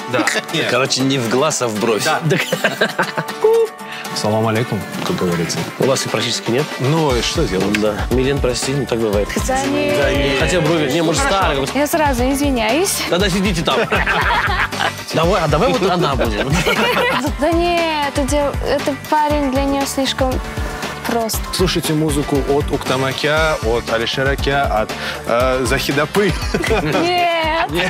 Да. Короче, не в глаз, а в бровь. Да. Салам алейкум, как говорится. У вас их практически нет? Ну, и что делать? Да. Милен, прости, ну так бывает. Да нет. Хотя брови, не, может, старый. Я сразу извиняюсь. Тогда сидите там. Давай вот она будет. Да нет, это парень для нее слишком прост. Слушайте музыку от Уктамакя, от Алишеракя, от Захидапы. Нет.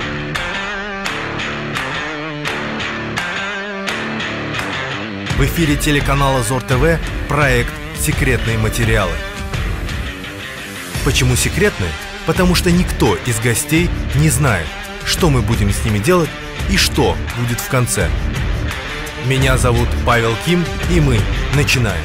В эфире телеканала ЗОР ТВ проект «Секретные материалы». Почему секретные? Потому что никто из гостей не знает, что мы будем с ними делать и что будет в конце. Меня зовут Павел Ким, и мы начинаем.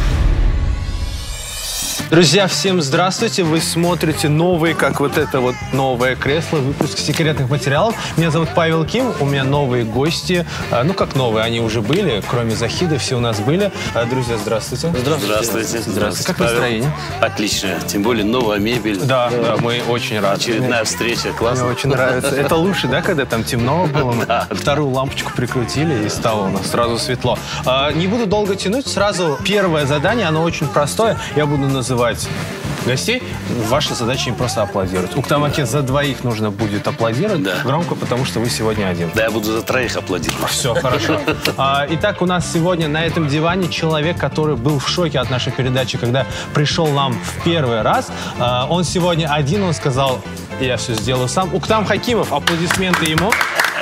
Друзья, всем здравствуйте! Вы смотрите новый, как вот это вот новое кресло, выпуск секретных материалов. Меня зовут Павел Ким, у меня новые гости. Ну, как новые, они уже были, кроме Захида, все у нас были. Друзья, здравствуйте. Здравствуйте. Здравствуйте. Как настроение? Отлично. Тем более новая мебель. Да, мы очень рады. Очередная встреча. Мне Классно. очень нравится. Это лучше, да, когда там темно было? Мы Да. вторую лампочку прикрутили, и стало у нас сразу светло. Не буду долго тянуть. Сразу первое задание, оно очень простое. Я буду называть гостей. Ваша задача им просто аплодировать. Уктамаке за двоих нужно будет аплодировать громко, потому что вы сегодня один. Да, я буду за троих аплодировать. Все, хорошо. Итак, у нас сегодня на этом диване человек, который был в шоке от нашей передачи, когда пришел нам в первый раз. Он сегодня один, он сказал, я все сделаю сам. Уктам Хакимов, аплодисменты ему.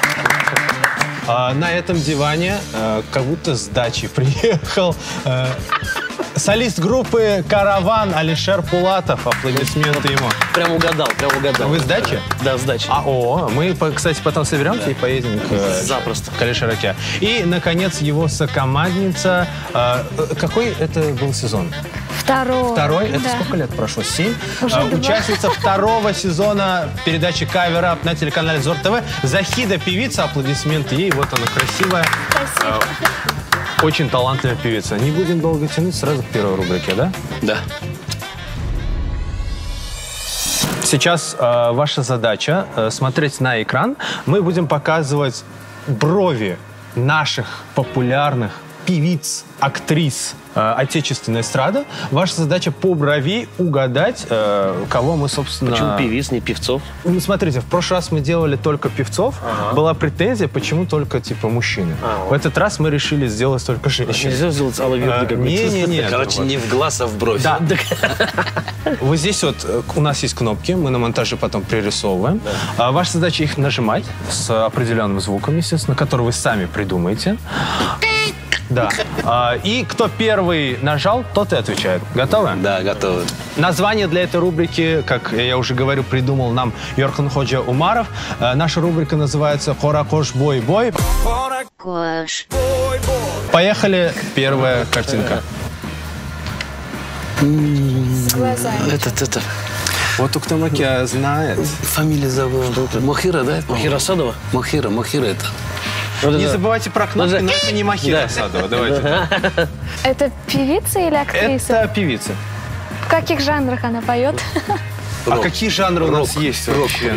На этом диване как будто с дачи приехал солист группы «Караван» Алишер Пулатов. Аплодисменты ему. Прям угадал. Вы с дачи? Да, с дачи. Мы, кстати, потом соберемся и поедем Запросто. к Алишераке. И, наконец, его сокомандница. Какой это был сезон? Второй? Это сколько лет прошло? 7? Участница второго сезона передачи «Кавер Ап» на телеканале ЗОР ТВ. Захида, певица. Аплодисменты ей. Вот она красивая. Спасибо. Очень талантливая певица. Не будем долго тянуть, сразу к первой рубрике, да? Да. Сейчас ваша задача смотреть на экран. Мы будем показывать брови наших популярных певиц, актрис отечественной эстрады. Ваша задача по брови угадать, кого мы, собственно... Почему певиц, не певцов? Ну, смотрите, в прошлый раз мы делали только певцов. Была претензия, почему только, типа, мужчины. В этот раз мы решили сделать только женщин. Нельзя сделать Алла Верды какой-то? Не. Короче, не в глаз, а в бровь. Да. Вот здесь вот у нас есть кнопки, мы на монтаже потом пририсовываем. Ваша задача их нажимать с определенным звуком, естественно, который вы сами придумаете. Да. И кто первый нажал, тот и отвечает. Готовы? Да, готовы. Название для этой рубрики, как я уже говорю, придумал нам Йорхан Ходжа Умаров. Наша рубрика называется «Хоракош бой-бой». Поехали. Первая картинка. С глазами. Это. Вот Уктамаке знает. Фамилия зовут. Мохира, да? Мохира Садова? Мохира это. Не забывайте про кнопки, но это не Мохира Садова. Давайте. Это певица или актриса? Это певица. В каких жанрах она поет? А какие жанры у нас есть вообще?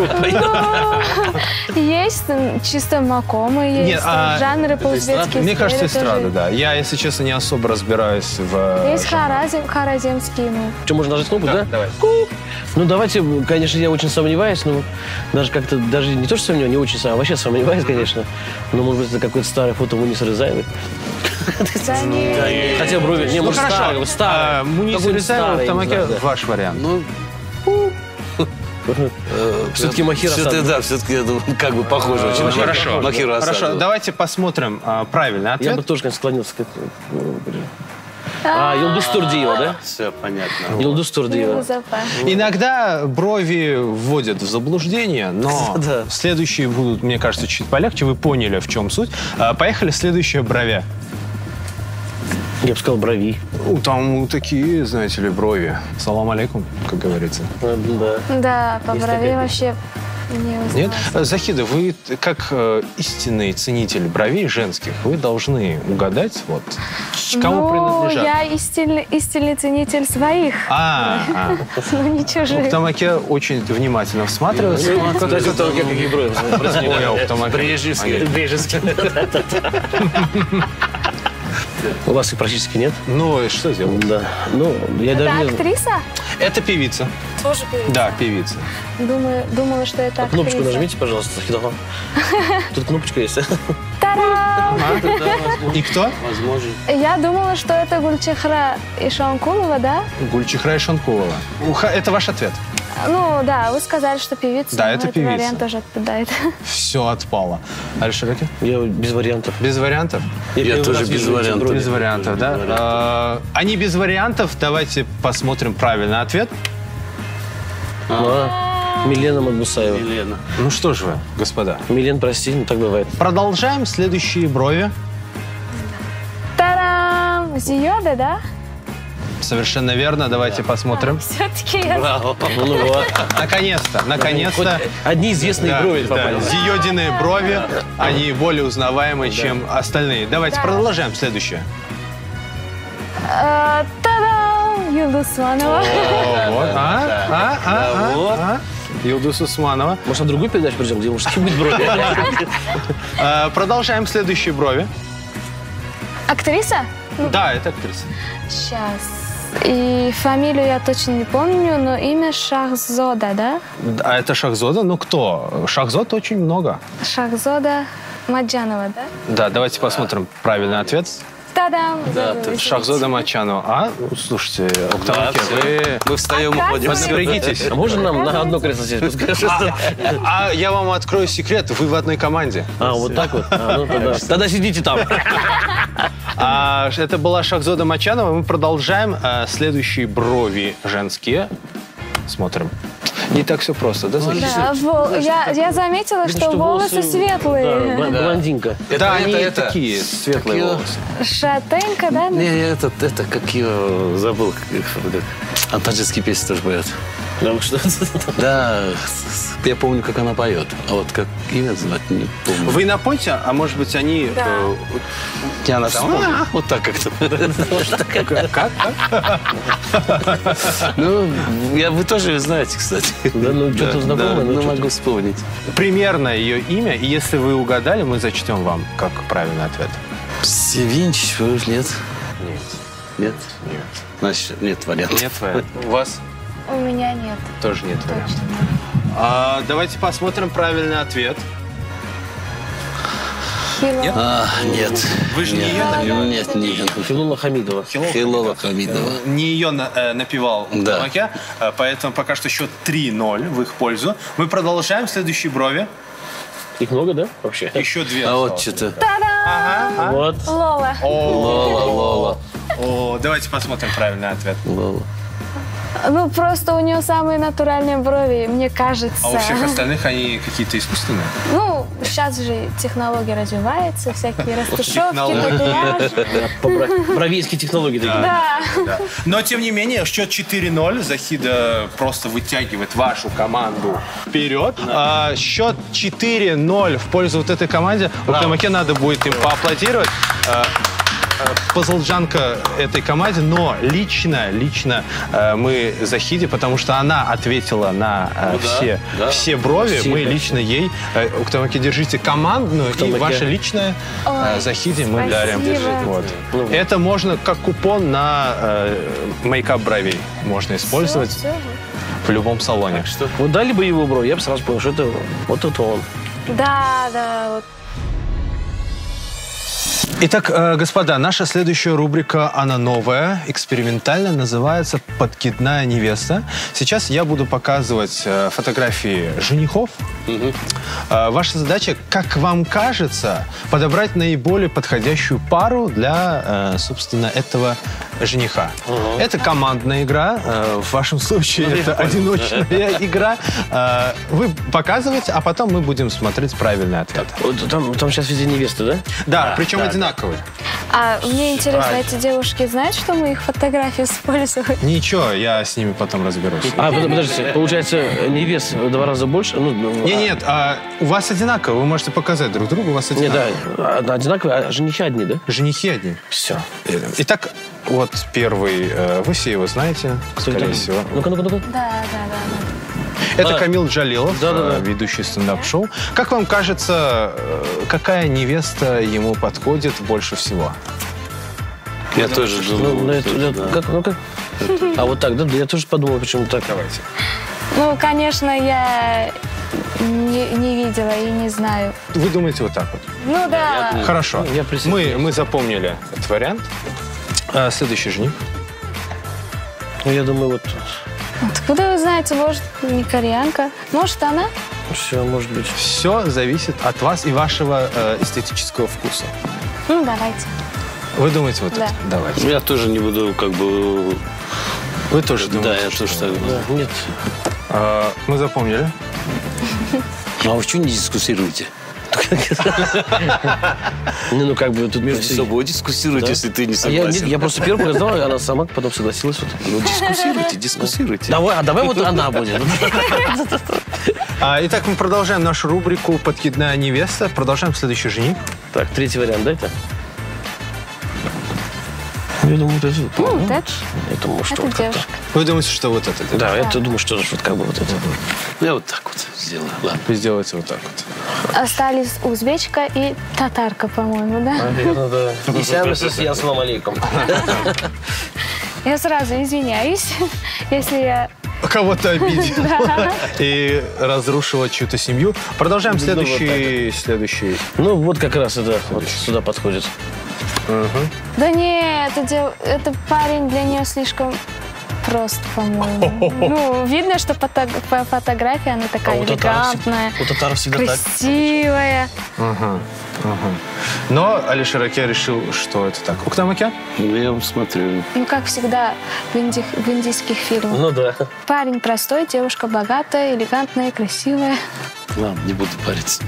Есть чисто макомы, есть жанры по-узбекски. Мне кажется, эстрада, да. Я, если честно, не особо разбираюсь в... Есть хараземские, ну. Что, можно нажать кнопку, да? Давай. Ну, давайте, конечно, я очень сомневаюсь, но даже как-то, даже не то, что сомневаюсь, не очень сомневаюсь, вообще сомневаюсь, конечно. Но, может быть, это какое-то старое фото Муниса Ризаевой. Да нет. Хотя брови, не, может, старое. Мунис Ризаева, Уктамаке, ваш вариант. Ну, Все-таки Мохира Садова. Да, все-таки, я думаю, как бы похоже очень. Ну, хорошо. Мохира Хорошо, Садова. давайте посмотрим правильный Я ответ. бы тоже, конечно, склонился к этому. Юлдуз Турдиева, да? Все понятно. Юлдуз Турдиева. Иногда брови вводят в заблуждение, но Да. следующие будут, мне кажется, чуть полегче. Вы поняли, в чем суть. Поехали, следующая бровя. Я бы сказал, брови. Там такие, знаете ли, брови. Салам алейкум, как говорится. Да. Да, по Есть брови такая вообще не узнала. Нет? Захида, вы как истинный ценитель бровей женских, вы должны угадать, вот, кому принадлежат. Я истинный ценитель своих. Ну, не чужих. Уктамаке очень внимательно всматривается. Какие брови? Брежевский. У вас их практически нет? Ну, и что делать? Да. Ну, я Это даже... актриса? Это певица. Тоже певица? Да, певица. Думала, что это актриса. Кнопочку нажмите, пожалуйста, Захидова. Тут кнопочка есть. Та-дам! И кто? Возможно. Я думала, что это Гульчихра Ишанкулова, да? Гульчихра Ишанкулова. Это ваш ответ? Ну, да, вы сказали, что певица. Да, это певица. Вариант тоже отпадает. Все отпало. Алишераки? Я без вариантов. Без вариантов? Я тоже без вариантов. Без вариантов, да? Они без вариантов. Давайте посмотрим правильный ответ. Милена Мадмусаева. Елена. Ну что же вы, господа. Милен, прости, но так бывает. Продолжаем. Следующие брови. Тарам! Зиёда, да? Совершенно верно. Давайте посмотрим. Все-таки я... Браво. Ну вот. Наконец-то, наконец-то. Одни известные брови Да, попали. зиёдиные брови, они более узнаваемые, чем остальные. Давайте Да. продолжаем. Следующее. Та-дам! Юлдуз Усманова. Вот. Юлдуз Усманова. Может, на другую передачу придем, где мужские будут брови? Продолжаем следующие брови. Актриса? Да, это актриса. Сейчас. И фамилию я точно не помню, но имя Шахзода, да? А это Шахзода? Ну кто? Шахзод очень много. Шахзода Маджанова, да? Да, давайте посмотрим правильный ответ. Та-дам! Да, Шахзода Мачанова. Ну, слушайте, Уктамаке, вы... Мы встаем и уходим. Напрягитесь. А можно нам на одно кресло сесть? А я вам открою секрет, вы в одной команде. А, вот так вот? Ну, тогда сидите там. Это была Шахзода Мачанова. Мы продолжаем. Следующие брови женские. Смотрим. Не так все просто, да? Да, я заметила, что волосы светлые. Да, блондинка. Да, они такие светлые волосы. Шатенка, да? Не, это как ее забыл. А таджикские песни тоже поет. Да, что? Да, я помню, как она поет. А вот как имя звать, не помню. Вы напойте, а может быть они... Я она вот так как-то. Как? Ну, вы тоже ее знаете, кстати. Да, ну что-то знакомое. Ну, могу вспомнить. Примерно ее имя, и если вы угадали, мы зачтем вам как правильный ответ. Севинч, нет? Нет? Нет. Значит, нет вариантов. Нет вариантов. У вас У меня нет. тоже нет вариантов. Давайте посмотрим правильный ответ. Нет? Нет. Вы же не ее напевали? Нет, нет. Филула Хамидова. Хилова Хамидова. Не ее напевал Да. Уктамаке, поэтому пока что счет 3-0 в их пользу. Мы продолжаем. Следующие брови. Их много, да, вообще? Еще две. А вот осталось. что-то. Ага. Вот. Лола. Лола. О, давайте посмотрим правильный ответ. Лола. Ну, просто у нее самые натуральные брови, мне кажется. А у всех остальных они какие-то искусственные? Ну, сейчас же технология развивается, всякие растушевки, Технологии. татуаж. Бровейские технологии такие. Да. Да. Но, тем не менее, счет 4-0. Захида просто вытягивает вашу команду вперед. Счет 4-0 в пользу вот этой команде. Уктамаке надо будет им поаплодировать. Позолджанка этой команде, но лично мы Захиде, потому что она ответила на все брови, мы лично ей. Уктамаке, держите командную, и ваше личное Захиде мы дарим. Вот. Это можно как купон на мейкап бровей можно использовать Всё. в любом салоне. Вот дали бы его брови, я бы сразу понял, что это вот это он. Да, вот. Итак, господа, наша следующая рубрика, она новая, экспериментальная, называется «Подкидная невеста». Сейчас я буду показывать фотографии женихов. Ваша задача, как вам кажется, подобрать наиболее подходящую пару для, собственно, этого жениха. Это командная игра. В вашем случае это одиночная игра. Вы показываете, а потом мы будем смотреть правильный ответ. Там сейчас везде невесты, да? Да, причем одинаковые. А мне интересно, эти девушки знают, что мы их фотографии используем? Ничего, я с ними потом разберусь. Подождите, получается, невест в 2 раза больше? Нет, у вас одинаково, вы можете показать друг другу, у вас одинаково. Нет, да, одинаковые, а женихи одни, да? Женихи одни. Все. Итак, вот первый, вы все его знаете, скорее всего. Ну-ка. Да. Это Камил Джалилов, ведущий стендап-шоу. Как вам кажется, какая невеста ему подходит больше всего? Я тоже думал. Как? А вот так, да? Я тоже подумал, почему так. Давайте. Ну, конечно, я не видела и не знаю. Вы думаете вот так вот? Ну да. Хорошо. Мы запомнили этот вариант. Следующий жених. Ну, я думаю, вот... Откуда вы знаете, может, не кореянка? Может, она? Все, может быть. Все зависит от вас и вашего эстетического вкуса. Ну, давайте. Вы думаете вот это? Давайте. Я тоже не буду Вы тоже думаете? Да, я тоже так думаю. Нет. Мы запомнили. А вы что не дискуссируете? Ну, как бы тут Между собой дискуссируйте, если ты не согласен. Я просто первый показал, и она сама потом согласилась. Ну, дискуссируйте. Давай вот она будет. Итак, мы продолжаем нашу рубрику «Подкидная невеста». Продолжаем следующий жених. Так, третий вариант дайте. Я думаю, это... Ну, это что это девушка. Вы думаете, что вот это? Да, я думаю, что вот как бы вот это. Я вот так вот сделаю. Ладно. Вы сделаете вот так вот. Остались узбечка и татарка, по-моему, да? Наверное, да. И сям ассаламу алейкум. Я сразу извиняюсь, если я... Кого-то обидела и разрушила чью-то семью. Продолжаем следующий. Ну, вот как раз это вот сюда подходит. Да нет, это парень для нее слишком прост, по-моему. Ну, видно, что по фотографии она такая элегантная, красивая. Но Алишер Аке решил, что это так. Уктам Аке? Я смотрю. Ну, как всегда в индийских фильмах. Ну да. Парень простой, девушка богатая, элегантная, красивая. Ладно, не буду париться.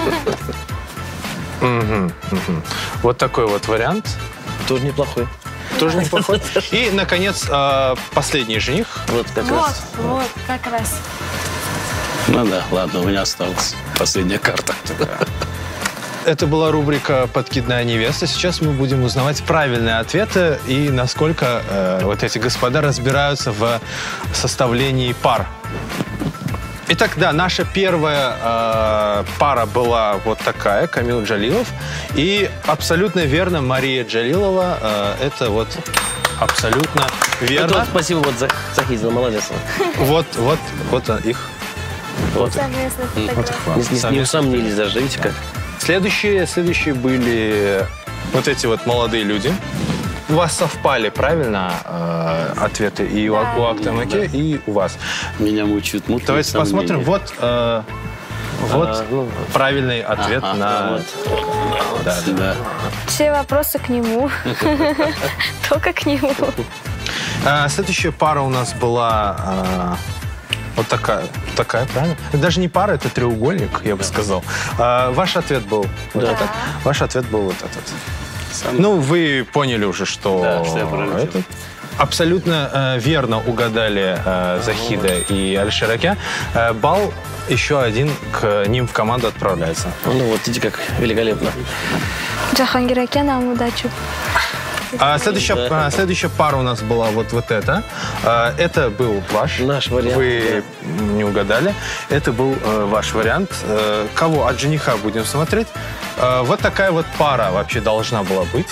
Вот такой вот вариант. Тоже неплохой. Тоже неплохой. И, наконец, последний жених. Вот как раз. Вот, как раз. Ну да, ладно, у меня осталась последняя карта. Это была рубрика «Подкидная невеста». Сейчас мы будем узнавать правильные ответы и насколько вот эти господа разбираются в составлении пар. Итак, да, наша первая пара была вот такая, Камил Джалилов. И абсолютно верно, Мария Джалилова. Это вот абсолютно верно. Вот, спасибо вот Захидина, молодец. Вот их. Вот. Совместная фотография. Не усомнились даже, видите как. Следующие были вот эти вот молодые люди. У вас совпали, правильно, ответы и у Уктам Аке, и у вас. Меня мучают мутные Давайте сомнения. посмотрим. Вот правильный ответ на... Да. Все вопросы к нему. Только к нему. Следующая пара у нас была... Вот такая, правильно? Это даже не пара, это треугольник, я бы сказал. Ваш ответ был вот этот. Ваш ответ был вот этот. Ну, вы поняли уже, что это... Абсолютно верно угадали Захида и Алишер Аке. Балл еще один к ним в команду отправляется. Ну вот, видите, как великолепно. Джахангир Аке, нам удачу. Следующая пара у нас была вот эта. Это был наш вариант. Вы не угадали. Это был ваш вариант. Кого от жениха будем смотреть? Вот такая вот пара вообще должна была быть.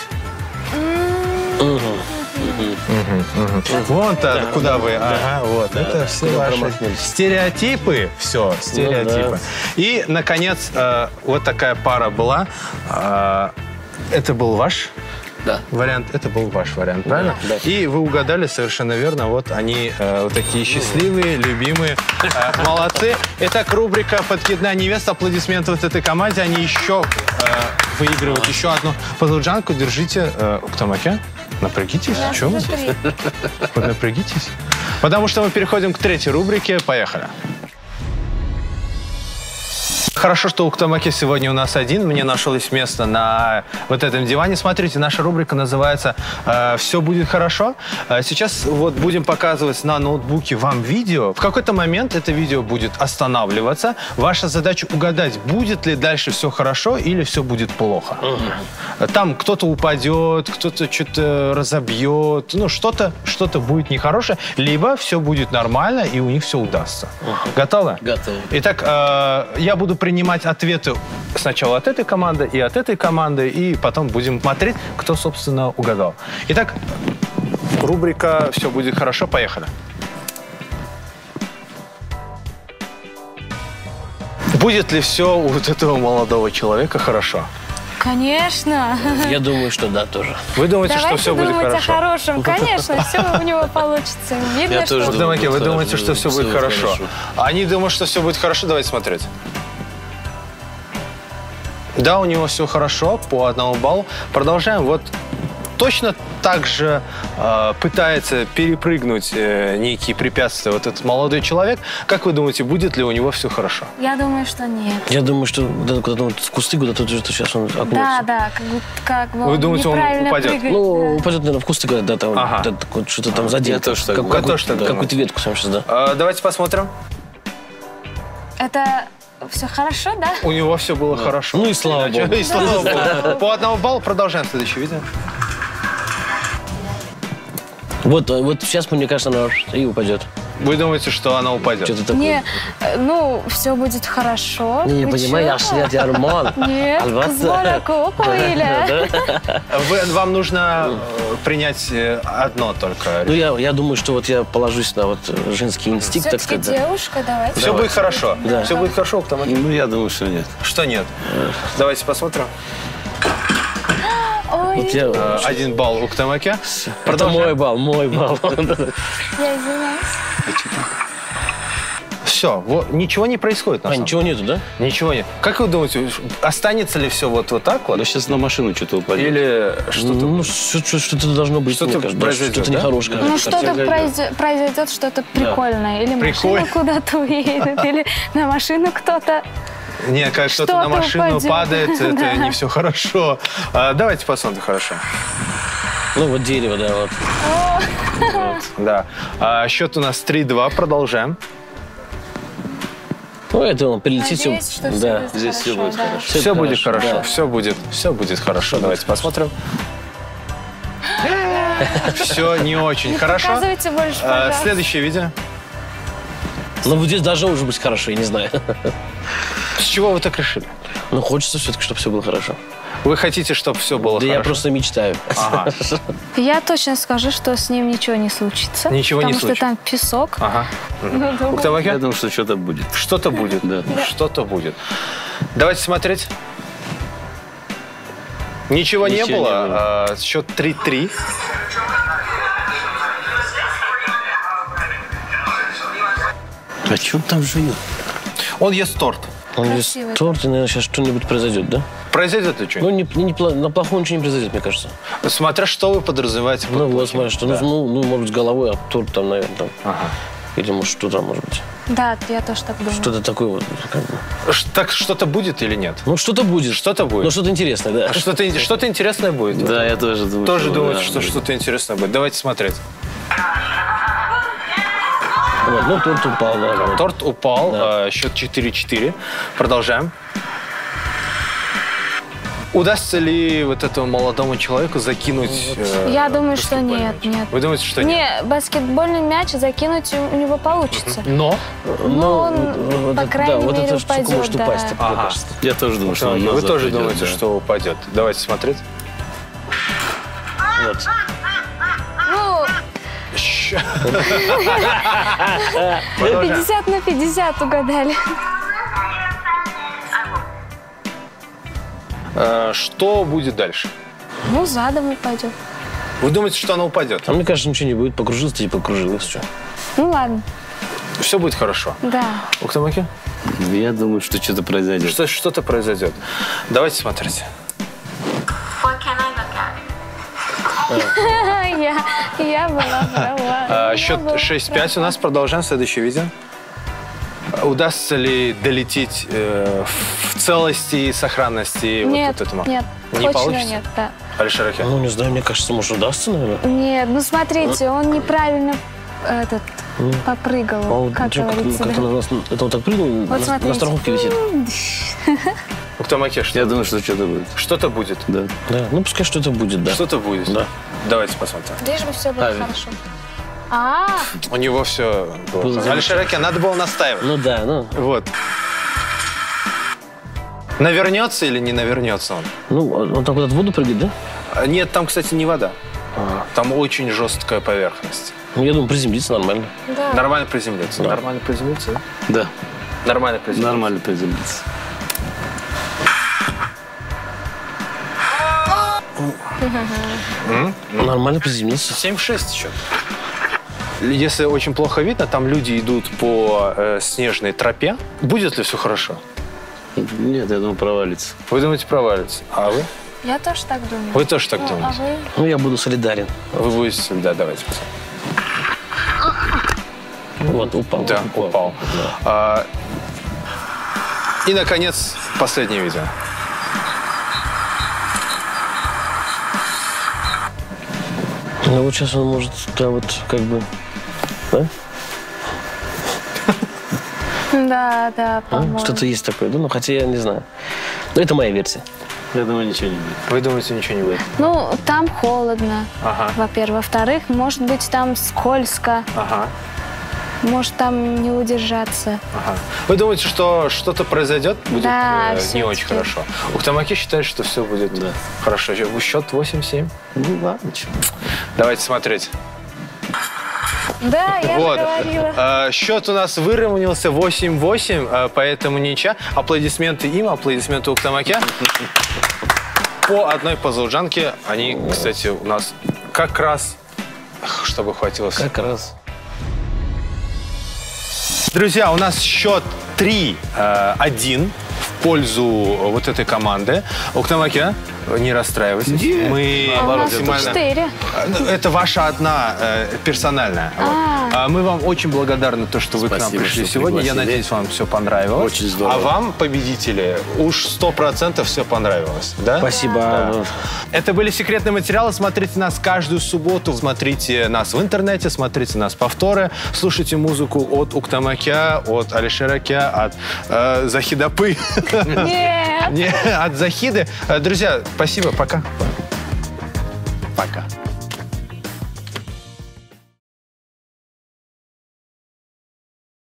Вон-то, куда вы. Ага, вот. Это все ваши стереотипы. Все, стереотипы. И, наконец, вот такая пара была. Это был ваш вариант. Это был ваш вариант, правильно? Да. И вы угадали совершенно верно. Вот они вот такие счастливые, любимые. Молодцы. Итак, рубрика «Подкидная невеста». Аплодисменты вот этой команде. Они еще выигрывают еще одну подруджанку. Держите, Уктам Аке. Напрягитесь? Чего? Поднапрягитесь. Потому что мы переходим к третьей рубрике. Поехали. Хорошо, что Уктамаки сегодня у нас один. Мне нашлось место на вот этом диване. Смотрите, наша рубрика называется «Все будет хорошо». Сейчас вот будем показывать на ноутбуке вам видео. В какой-то момент это видео будет останавливаться. Ваша задача угадать, будет ли дальше все хорошо или все будет плохо. Там кто-то упадет, кто-то что-то разобьет. Ну, что-то будет нехорошее. Либо все будет нормально и у них все удастся. Готовы? Готовы. Итак, я буду принимать ответы сначала от этой команды и от этой команды, и потом будем смотреть, кто, собственно, угадал. Итак, рубрика «Все будет хорошо». Поехали. Будет ли все у вот этого молодого человека хорошо? Конечно. Я думаю, что да, тоже. Вы думаете, что все будет Давайте думать хорошо? о хорошем. Конечно, все у него получится. Видно, Я что... тоже Уктамаки, вы хорошо, думаете, что все будет хорошо? Они думают, что все будет хорошо. Давайте смотреть. Да, у него все хорошо, по 1 баллу. Продолжаем. Вот точно так же пытается перепрыгнуть некие препятствия вот этот молодой человек. Как вы думаете, будет ли у него все хорошо? Я думаю, что нет. Я думаю, что куда-то вот в кусты, куда-то сейчас он окунется. Да, как бы Вы думаете, он неправильно упадет? прыгает, Ну, да. упадет, наверное, в кусты, когда там, Ага. да, вот что-то там задето. Я тоже так думаю. Я тоже так думаю. Какую-то ветку сам сейчас, да. Давайте посмотрим. Это все хорошо, да? У него все было хорошо. Ну и слава богу. И слава богу. По 1 баллу продолжаем следующее видео. Вот сейчас, мне кажется, она и упадет. Вы думаете, что она упадет? Что-то такое. Не, ну, все будет хорошо. Не понимаю, я шлят, я Арман. Нет, Кузбара Копуиля. Вам нужно принять одно только. Ну, я думаю, что вот я положусь на вот женский инстинкт, так Все-таки сказать. да. девушка, давайте. Все будет хорошо. Да. Все будет хорошо, Уктамаки. Ну, я думаю, что нет. Что нет? Давайте посмотрим. Ой, Вот я, 1 балл Уктамаки. это Продолжаем. мой балл. я извиняюсь. Все, ничего не происходит. На самом Ничего нету, да? деле. Ничего нет. Как вы думаете, останется ли все вот так вот? Да сейчас на машину что-то упадет. Или что-то? Ну, что-то должно быть. Что-то мне кажется, произойдет, что-то да? нехорошее. Ну, что-то произойдет, что-то прикольное. Или машина куда-то уедет, или на машину кто-то. Не, как кто-то на Что-то машину упадет. падает, это Да. не все хорошо. Давайте посмотрим, хорошо. Ну, вот дерево, да, вот. Да. Счет у нас 3-2. Продолжаем. Ну, это он прилетит. Надеюсь, что Да. все Здесь все будет хорошо. Все будет хорошо. да. Все будет хорошо. Давайте посмотрим. Все не очень хорошо. Показывайте больше, пожалуйста. Следующее видео. Ну, вот здесь должно уже быть хорошо, я не знаю. С чего вы так решили? Ну, хочется все-таки, чтобы все было хорошо. Вы хотите, чтобы все было Да хорошо? я просто мечтаю. Ага. Я точно скажу, что с ним ничего не случится. Ничего не потому случится. что там песок. Ага. Ну, думаю, Уктамаки? Я думаю, что что-то будет. Что-то будет. Да. Что-то будет. Давайте смотреть. Ничего не Ничего было. не было. Счет 3-3. А что он там живет? Он ест торт. Он здесь Красивый. торт, и, наверное, сейчас что-нибудь произойдет, да? Произойдет ли Ну, что-нибудь? на плохого ничего не произойдет, мне кажется. Смотря что вы подразумеваете. под Ну, вот плохим. смотри, что, Да. ну, может быть, с головой, а торт там, наверное, там. Ага. Или, может, что там, может быть. Да, я тоже так думаю. Что-то такое вот. Как бы. Так что-то будет или нет? Ну, что-то будет. Что-то будет. Ну, что-то интересное, да. Что-то интересное будет? Да, я тоже думаю. Тоже думаете, да, что будет. что-то интересное будет? Давайте смотреть. Вот, ну, торт упал, да. вот. Торт упал. Да. Счет 4-4. Продолжаем. Удастся ли вот этому молодому человеку закинуть... Я думаю, что баскетбольный нет, мяч? нет. Вы думаете, что нет? Не, баскетбольный мяч закинуть у него получится. Но? Но он, вот по это- крайней да, вот мере, это штука упадет, может да. упасть, мне Ага. кажется. Я тоже думаю, что он Вы назад тоже идет, думаете, да. что упадет? Давайте смотреть. Вот. Ну, Щ- 50 на 50 угадали. Что будет дальше? Ну, задом упадет. Вы думаете, что она упадет? А мне кажется, ничего не будет. Покружилась-то и покружилась. Что? Ну, ладно. Все будет хорошо. Да. Уктамаки? Я думаю, что что-то произойдет. Что-то произойдет. Давайте смотреть. What can I look at? Я была права. Счет 6-5 у нас. Продолжаем следующее видео. Удастся ли долететь в целости и сохранности нет, вот этому? Нет, не точно получится? Нет, да. Алишер Аке? Ну, не знаю, мне кажется, может, удастся, наверное. Нет, ну смотрите, он неправильно попрыгал, как говорится. Это он так прыгнул, вот на страховке висит. Уктамаке, что? Я думаю, что что-то будет. Что-то будет? Да. Да, ну пускай что-то будет, да. Что-то будет? Да. Давайте посмотрим. Лишь бы все было хорошо. У него все было. Алишер Аке, надо было настаивать. Ну да, ну. Вот. Навернется или не навернется он? Ну, он так куда-то в воду прыгает, да? Нет, там, кстати, не вода. Там очень жесткая поверхность. Ну, я думаю, приземлиться нормально. Да. Нормально приземлиться. Да. Нормально приземлиться, да? Да. Нормально приземлиться. Нормально приземлиться. Нормально приземлиться. 7-6 еще. Если очень плохо видно, там люди идут по снежной тропе. Будет ли все хорошо? Нет, я думаю, провалится. Вы думаете, провалится? А вы? Я тоже так думаю. Вы тоже так думаете? А вы? Ну, я буду солидарен. Вы будете... Да, давайте посмотрим. Вот, упал. Да, упал. И, наконец, последнее видео. Ну, вот сейчас он может, да, вот, как бы, да? Да, по-моему. Что-то есть такое, да? Ну, хотя я не знаю. Но это моя версия. Я думаю, ничего не будет. Вы думаете, ничего не будет? Ну, там холодно, Ага. во-первых. Во-вторых, может быть, там скользко. Ага. Может, там не удержаться. Ага. Вы думаете, что что-то произойдет, будет Да, не всё-таки. очень хорошо? Уктамаке считает, что все будет хорошо. Счет 8-7. Ну, ладно, ничего. Давайте смотреть. Да, я Вот. же говорила. Счет у нас выровнялся 8-8, поэтому ничья. Аплодисменты им, аплодисменты Уктамаке. По одной пазлджанке. Они, кстати, у нас как раз, чтобы хватило. Как раз. Друзья, у нас счет 3-1 в пользу вот этой команды. Уктамаке, не расстраивайтесь. Мы А у нас максимально... 4. Это ваша одна персональная. Вот. Мы вам очень благодарны, то, что вы к нам Спасибо, пришли что сегодня. Я пригласили. надеюсь, вам все понравилось. Очень здорово. А вам, победители, уж 100% все понравилось. Да? Спасибо. Да. Это были секретные материалы. Смотрите нас каждую субботу. Смотрите нас в интернете, смотрите нас повторы. Слушайте музыку от Уктамаке, от Алишера Аке, от Захидапы. Нет. От Захиды. Друзья, спасибо. Пока. Пока.